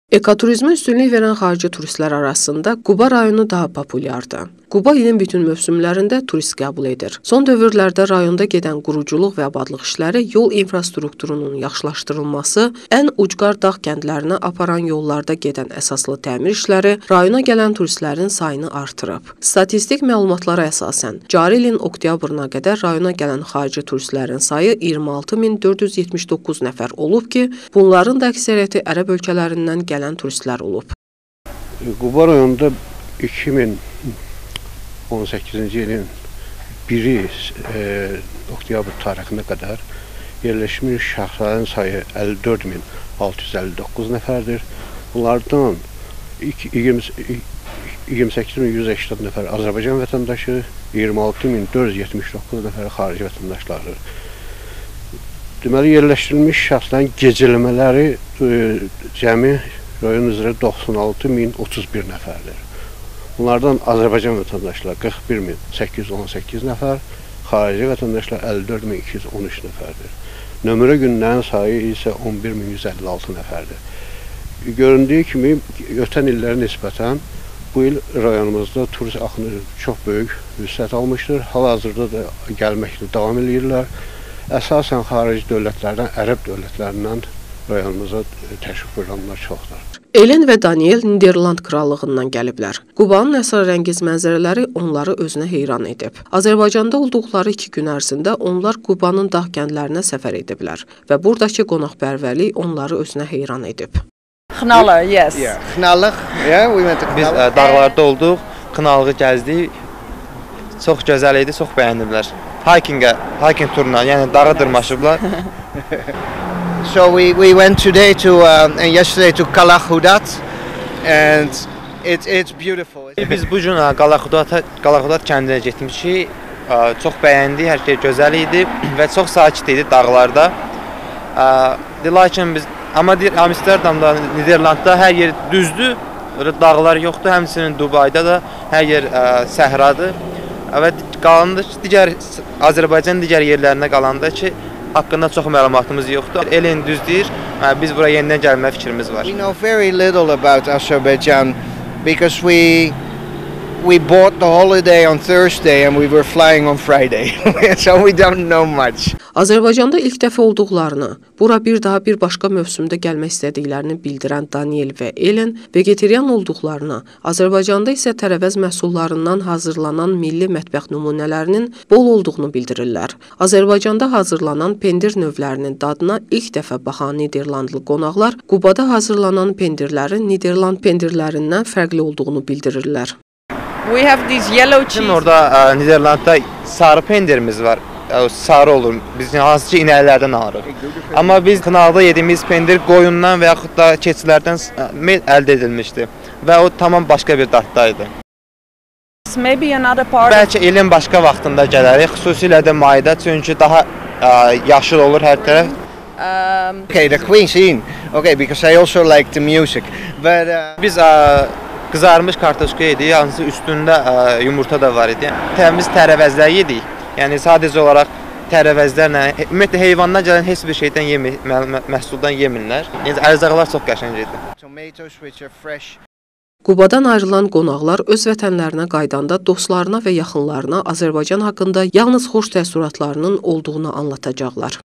Ekoturizmə üstünlük verən xarici turistlər arasında Quba rayonu daha populyardır. Quba ilin bütün mövsümlərində turist qəbul edir. Son dövrlərdə rayonda gedən quruculuq və abadlıq işləri, yol infrastrukturunun yaxşılaşdırılması, ən ucqar dağ kəndlərinə aparan yollarda gedən əsaslı təmir işləri rayona gələn turistlərin sayını artırıb. Statistik məlumatlara əsasən, cari ilin oktyabrına qədər rayona gələn xarici turistlərin sayı 26479 nəfər olub ki, bunların da əksəriyyəti ərəb ölkələrindən gələn turistlər olub. Quba rayonunda 2018-ci ilin 1-i oktyabr tarixinə qədər yerləşmiş şəxslərin sayı 54659 nəfərdir. Bunlardan 28180 nəfər Azərbaycan vətəndaşı, 26479 nəfər xarici vətəndaşlardır. Deməli, yerləşdirilmiş şəxslərin gecələmələri cəmi rayon üzrə 96031 nəfərdir. Bunlardan Azərbaycan vətəndaşlar 41818 nəfər, xarici vətəndaşlar 54213 nəfərdir. Nömrə günlərin sayı isə 11156 nəfərdir. Göründüyü kimi, ötən illərə nisbətən bu il rayonumuzda turist axını çox böyük vüsət almışdır. Hal-hazırda da gəlməklə davam edirlər. Əsasən xarici dövlətlərdən, ərəb dövlətlərindən rayonumuza təşrif buyuranlar çoxdur. Elen və Daniel Niderland krallığından gəliblər. Qubanın əsrarəngiz mənzərələri onları özünə heyran edib. Azərbaycanda olduqları 2 gün ərzində onlar Qubanın dağ kəndlərinə səfər ediblər və buradakı qonaqpərvərlik onları özünə heyran edib. Xınalı, yes. Xınalıq, biz dağlarda olduq, Xınalığı gəzdik. Çox gözəl idi, çox bəyəniblər. Hiking turuna, yəni dağa dırmaşıblar. So we went today to and yesterday to Qala-Xudat, and it's beautiful. Biz bu gün Qala-Xudat kəndinə getmişik. Çox bəyəndik, hər şey gözəl idi və çox sakit idi dağlarda. Lakin biz Amsterdamda, Niderlandda hər yer düzdür, dağlar yoxdur. Həmçinin Dubayda da hər yer səhradır. Və qalanda digər Azərbaycan digər yerlərinə qalanda ki, haqqında çox məlumatımız yoxdur. Elen düz deyir, biz buraya yenidən gəlmə fikrimiz var. We know very little about Azerbaijan because we bought the holiday on Thursday and we were flying on Friday. So we don't know much. Azərbaycanda ilk dəfə olduqlarını, bura bir daha bir başqa mövsümdə gəlmək istədiklərini bildirən Daniel və Elen vegetarian olduqlarını, Azərbaycanda isə tərəvəz məhsullarından hazırlanan milli mətbəx nümunələrinin bol olduğunu bildirirlər. Azərbaycanda hazırlanan pendir növlərinin dadına ilk dəfə baxan Niderlandlı qonaqlar Qubada hazırlanan pendirlərin Niderland pendirlərindən fərqli olduğunu bildirirlər. We have these yellow cheese. Bizim orada Niderlandda sarı pendirimiz var. Sarı olur. Biz hansı ki inəklərdən alırıq. Amma biz Xınalıda yediyimiz pendir qoyundan və yaxud da keçilərdən əldə edilmişdi və o tamam başqa bir daddaydı. Bəlkə ilin başqa vaxtında gələrik, xüsusilə də mayda, çünki daha yaşıl olur hər tərəf. Okay, the cuisine. Okay, because I also like the music. But biz qızarmış kartoşka yedik, hansı üstündə yumurta da var idi. Təmiz tərəvəzlər yedik. Yəni sadəcə olaraq tərəvəzlərlə, ümumiyyətlə heyvandan gələn heç bir şeydən məhsuldan yemirlər. Yəni ərzaqlar çox qəşəng idi. Qubadan ayrılan qonaqlar öz vətənlərinə qaydanda dostlarına və yaxınlarına Azərbaycan haqqında yalnız xoş təəssüratlarının olduğunu anlatacaqlar.